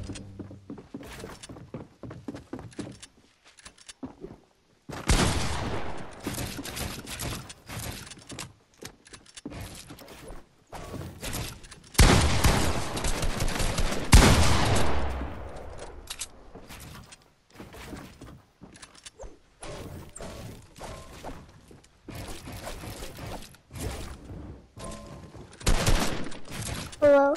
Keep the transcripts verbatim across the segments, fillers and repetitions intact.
Hello?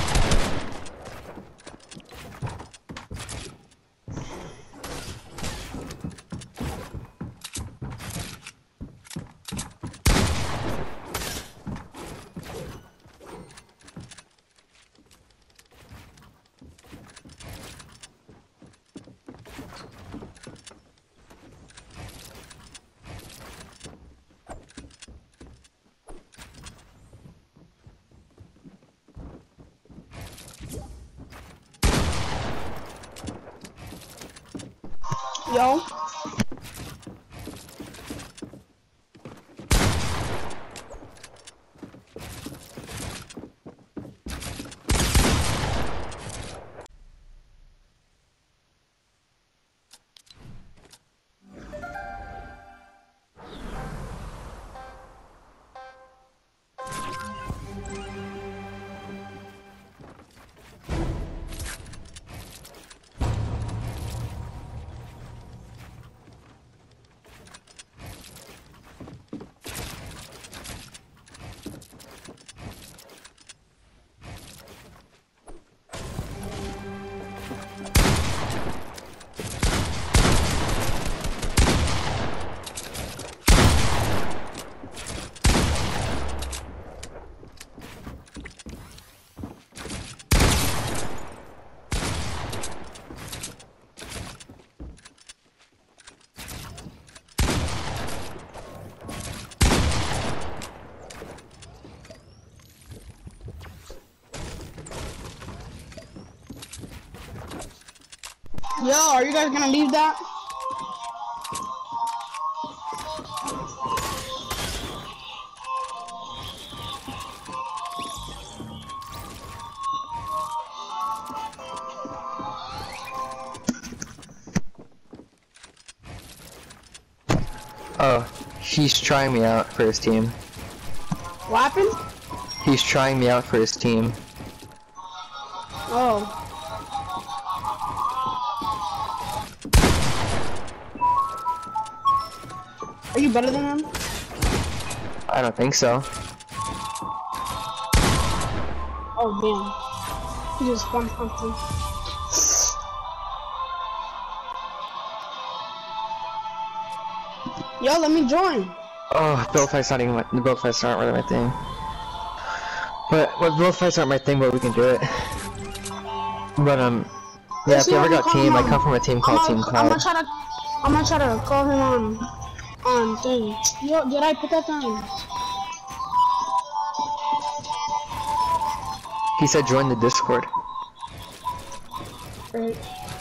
Yo. Yo, are you guys gonna leave that? Oh, he's trying me out for his team. What happened? He's trying me out for his team. Oh. Are you better than him? I don't think so. Oh damn. He just spawned something. Yo, let me join. Oh, build fights not even my, the build fights aren't really my thing. But well, build fights aren't my thing, but we can do it. But um, yeah, if you ever got team, I come from a team called I'm Team gonna, I'm Cloud. gonna try to, I'm gonna try to call him on, on thing. Yo, did I put that down? He said join the Discord. Right.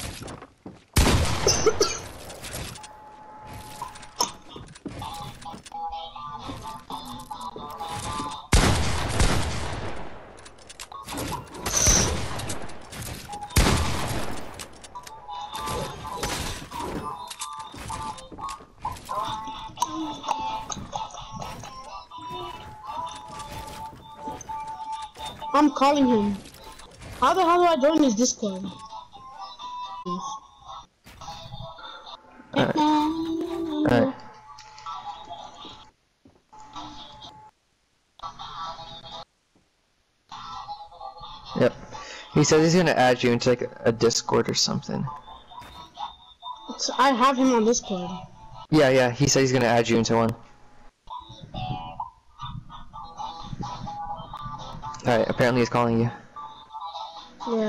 I'm calling him. How the hell do I join his Discord? Alright. Alright. Yep. He says he's gonna add you into like a, a Discord or something. So I have him on Discord. Yeah, yeah. He said he's gonna add you into one. Alright. Apparently he's calling you. Yeah.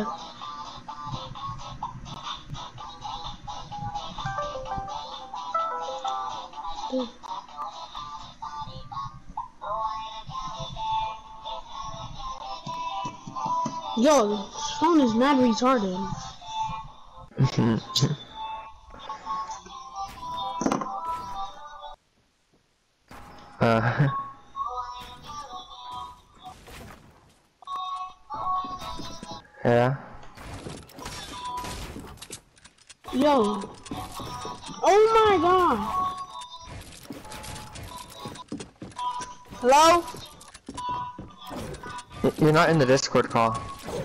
Yo, this phone is mad retarded. uh. Yeah. Yo. Oh my god. Hello? You're not in the Discord call.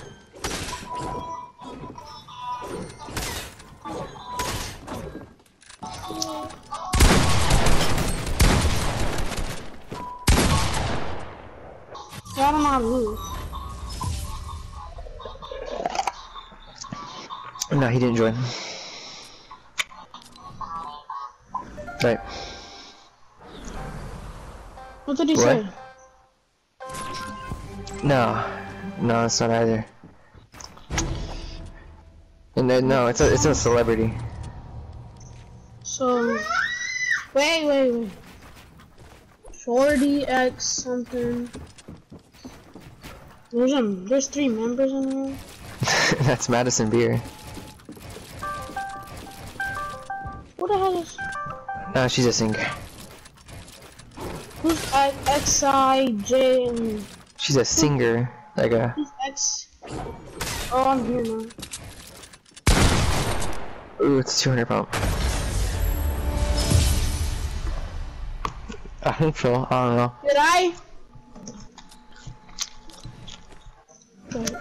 Yeah, I don't know how to lose. No, he didn't join. Right. What did he What? say? No, no, it's not either. And then, no, it's a it's a celebrity. So, wait, wait, wait. Shorty X something. There's um, there's three members in here. That's Madison Beer. What the hell is? No, she's a singer. Who's Exye and? She's a singer, like a. Who's X? Oh, I'm here now. Ooh, it's two hundred pump. I don't feel. I don't know. Did I? Okay.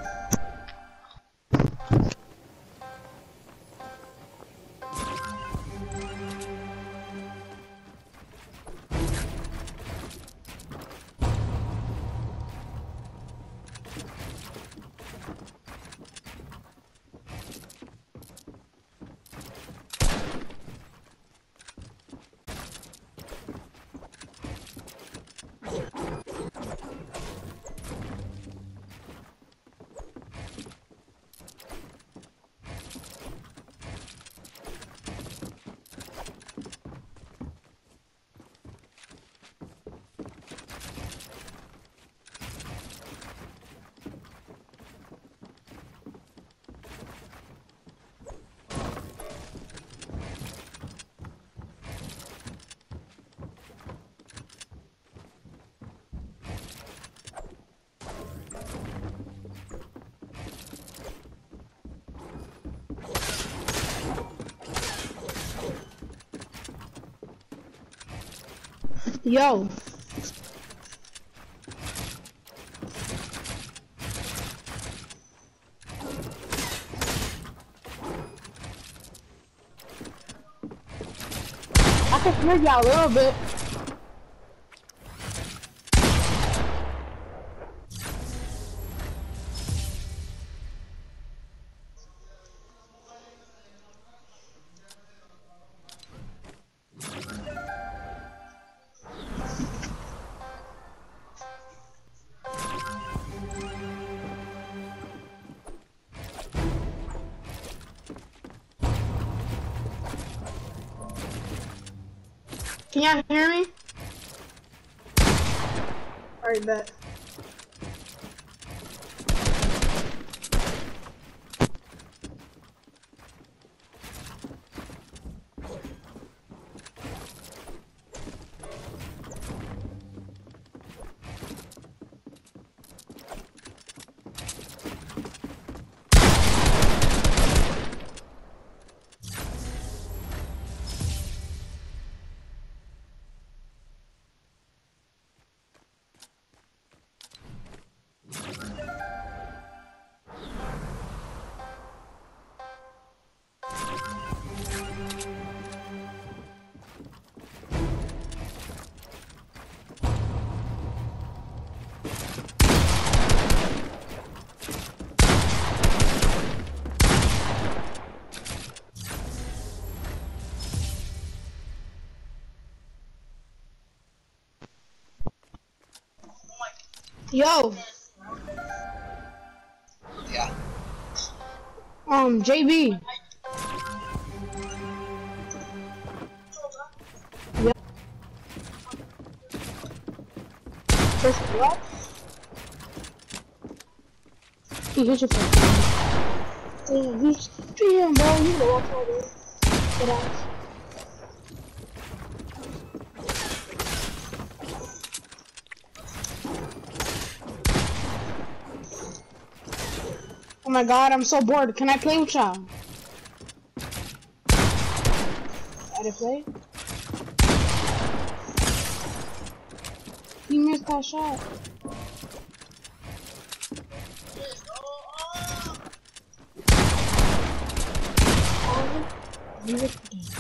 Yo. I can hear y'all a little bit. Can y'all hear me? Alright, bet. Yo. Yeah. Um, J B. Yeah. First what? He hit your face. Damn, he's damn, bro. You know what's all this. Get out. Oh my god, I'm so bored. Can I play with y'all? I play? You missed that shot. You missed the game.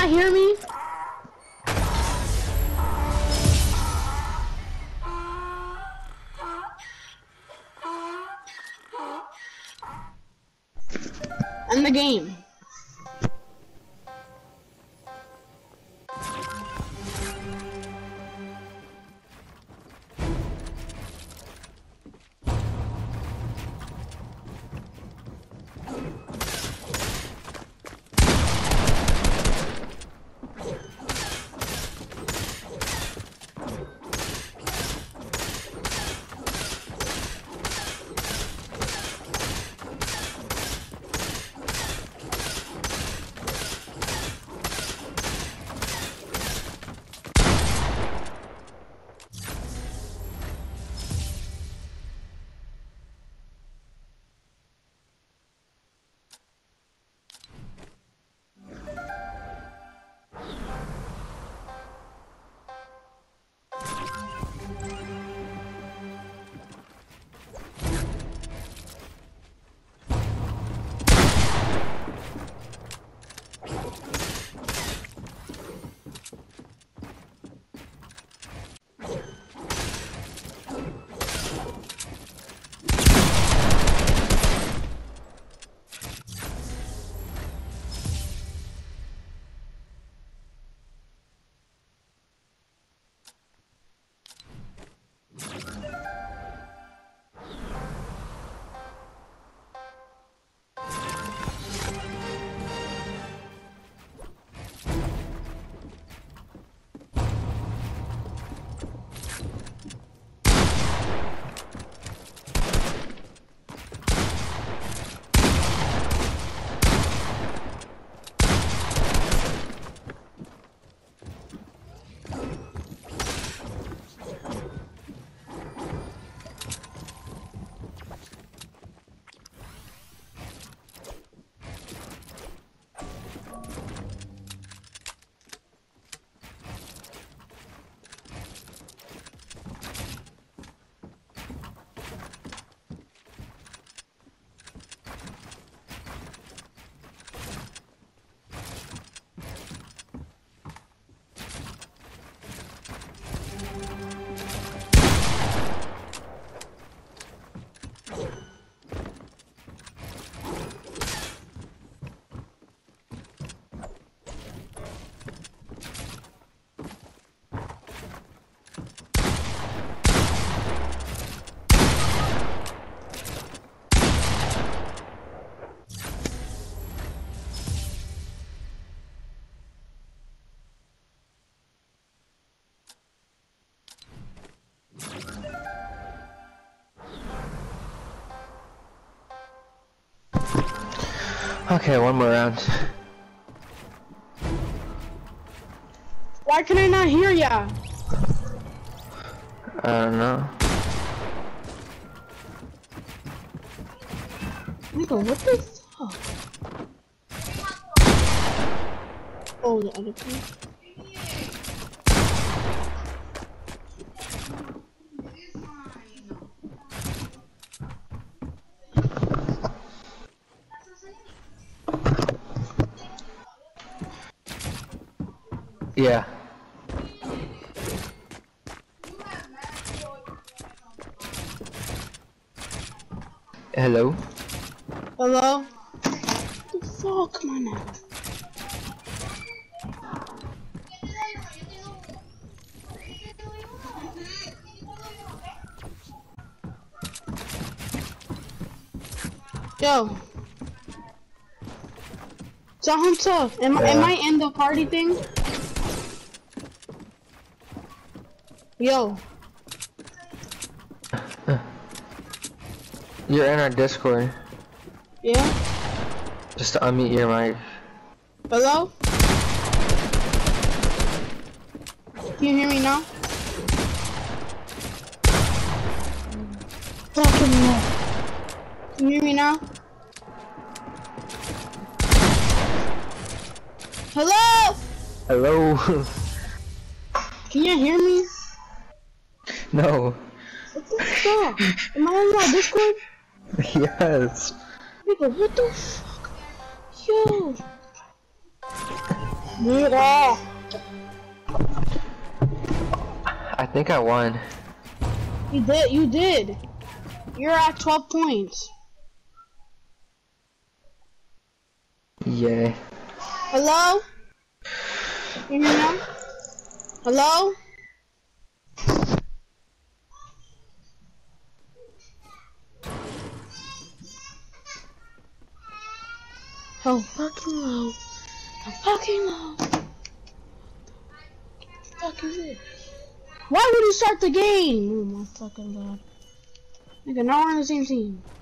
not hear me? End the game. Okay, one more round. Why can I not hear ya? I don't know. Nigga, what the fuck? Oh, the other team. Yeah. Hello? Hello? What the fuck, man? Yo. So Hunter, am, Yeah. am I in the party thing? Yo. You're in our Discord. Yeah? Just to unmute your mic. Hello? Can you hear me now? Fucking no. Can you hear me now? Hello? Hello? Can you hear me? No. What the fuck? Am I on my Discord? Yes. Nigga, what the fuck? Yo. Yeah. I think I won. You did. You did. You're at twelve points. Yay. Hello? You hear me now? Hello? How fucking low? How fucking low? What the fuck is it? Why would you start the game? Oh my fucking god. Nigga, now we're on the same team.